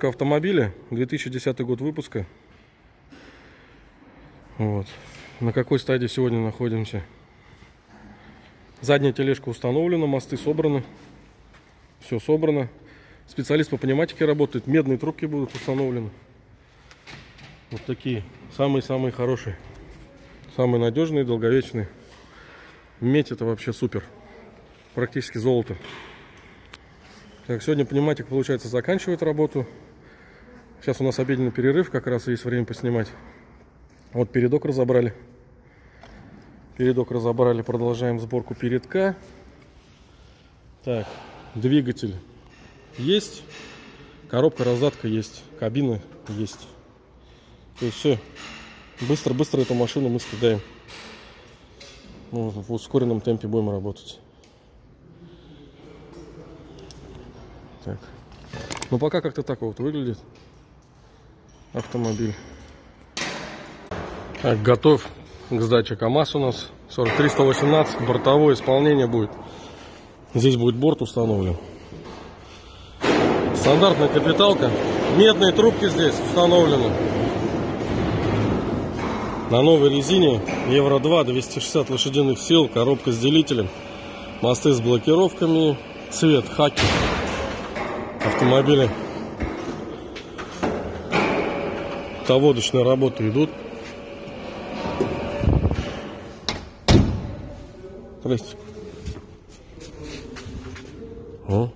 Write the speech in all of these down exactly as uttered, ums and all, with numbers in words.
Сборка автомобиля, две тысячи десятый год выпуска. Вот. На какой стадии сегодня находимся? Задняя тележка установлена, мосты собраны. Все собрано. Специалист по пневматике работает, медные трубки будут установлены. Вот такие, самые-самые хорошие. Самые надежные, долговечные. Медь — это вообще супер. Практически золото. Так, сегодня пневматик, получается, заканчивает работу. Сейчас у нас обеденный перерыв, как раз есть время поснимать. Вот передок разобрали. Передок разобрали, продолжаем сборку передка. Так, двигатель есть. Коробка-раздатка есть. Кабина есть. То есть все. Быстро-быстро эту машину мы скидаем. Ну, в ускоренном темпе будем работать. Так. Ну пока как-то так вот выглядит автомобиль. Так, готов к сдаче КамАЗ у нас. сорок три сто восемнадцать, бортовое исполнение будет. Здесь будет борт установлен. Стандартная капиталка. Медные трубки здесь установлены. На новой резине Евро два, двести шестьдесят лошадиных сил, коробка с делителем. Мосты с блокировками. Цвет хаки. Автомобили. Автоводочные работы идут. Здрасте. О.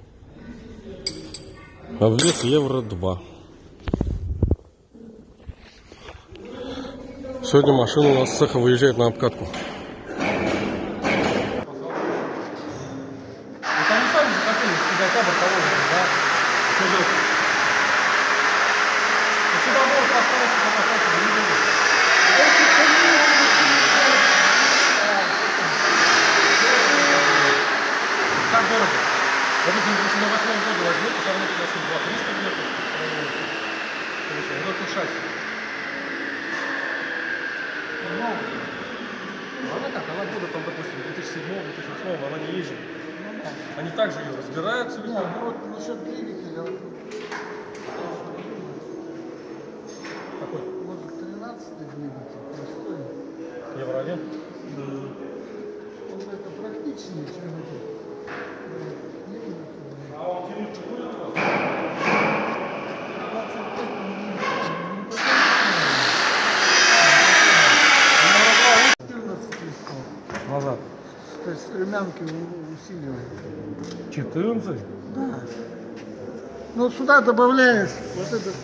Обвес Евро два. Сегодня машина у нас с цеха выезжает на обкатку. Как дорого? Допустим, если на восьмом году возьмете, все равно туда два триста где-то. Вот это шасси. Она как? Она года там, допустим, две тысячи седьмого, две тысячи восьмого, она не ездит. Они также ее разбирают целиком. Нет, ну вот насчет двигателя. Какой? Вот тринадцатый двигатель, простой. Евро один? Он это практичнее, чем это. А он тянуть не будет у вас? Назад. То есть стремянки усиливают. четырнадцать? Да. Ну сюда добавляешь вот этот.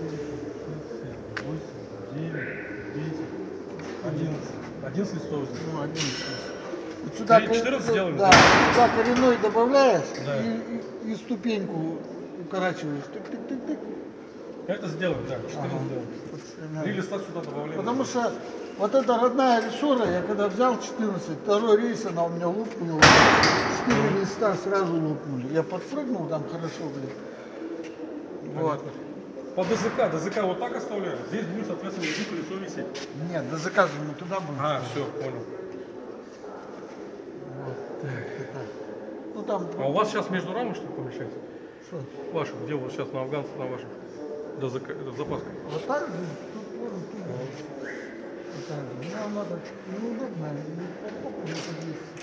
одиннадцать листов. Ну, одиннадцать. Вот сюда, четырнадцать сделаем? Да, сюда коренной добавляешь, да. и, и, и ступеньку укорачиваешь. Тык-тык-тык-тык. Это сделаем, да, четырнадцать Ага. сделаем. Три листа сюда добавляем. Потому что вот эта родная рессора, я когда взял четырнадцать, второй рейс, она у меня лопнула. четыре листа сразу лопнули. Я подпрыгнул там хорошо, блин. Вот. По ДЗК, ДЗК вот так оставляем. Здесь будет, соответственно, иди колесо висеть. Нет, до заказа мы туда будем. А, все, понял. Вот. Так. Ну там. А у вас сейчас между рамы что помещается? Что? Ваших, где у вас сейчас на афганцев, на ваших? ДЗК, это запаска. Вот так же, тут можно туда. Вот так же. Нам надо неудобно, не попробуй, не подвесить.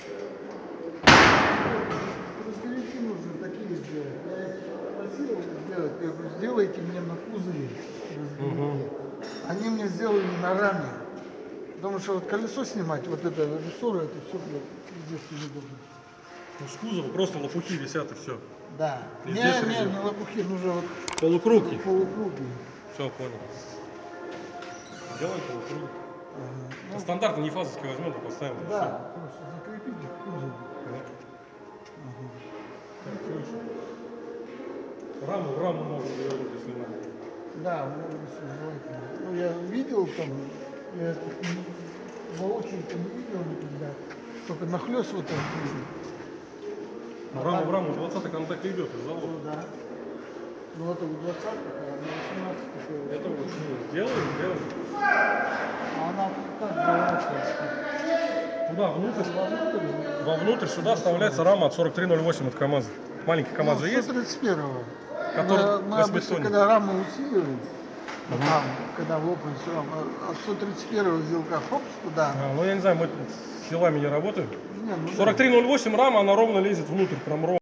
Разделитель нужно такие сделать. Я их просил сделать, я говорю, сделайте мне на кузове разделитель. Угу. Они мне сделали на раме. Потому что вот колесо снимать, вот это рессора, это все здесь неудобно. Ну, с кузова просто лопухи висят и все. Да. И Не, здесь не, резина. не лопухи, нужно вот Полукруги. полукруги. Все, понял. Делаем полукруги. Ага. Ну, стандартно не фазовский возьмем, и поставим. Да, просто закрепить в кузове. Ага. Так, хорошо. Раму, раму можно делать, если надо. Да, желательно. Ну, я видел там, я воочию-то не видел никогда, только нахлёст вот так видел. Ну, раму в раму, двадцатый контакт идет из завода. Ну, да. Ну, это у двадцатых, а на восемнадцатых. Это вот сделаем, делаем. А она как делается? Куда? Внутрь? Вовнутрь сюда вставляется рама от сорок три ноль восемь от КамАЗа. Маленький КамАЗ же есть? сто тридцать первого. Который мы, мы обычно, восьмитонник. когда рамы усиливаем, там, когда лопаем все, от сто тридцать первого зилка хоп туда. А, ну я не знаю, мы с силами не работаем. Не, ну да. сорок три ноль восемь рама, она ровно лезет внутрь, прям ровно.